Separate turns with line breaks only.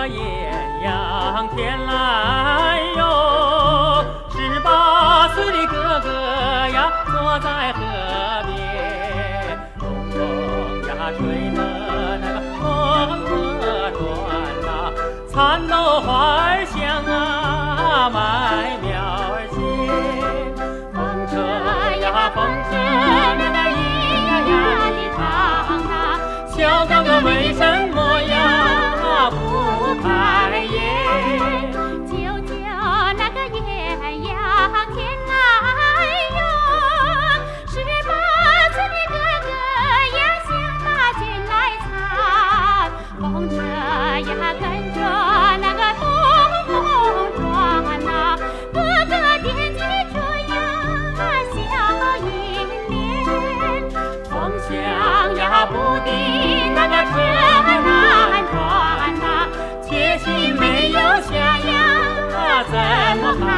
艳阳天来哟，18岁的哥哥呀，坐在河边，东风呀吹得那个风和转呐，蚕豆花儿香啊，麦苗儿甜，风车呀风车那个咿呀呀的唱啊，小哥哥为什么呀不开眼？
就叫那个艳阳天来哟，18岁的哥哥呀，想把军来参，风车呀跟着那个风转呐，哥哥惦记着呀笑盈脸，
风响呀不敌那个车难转呐，且心没有下呀怎么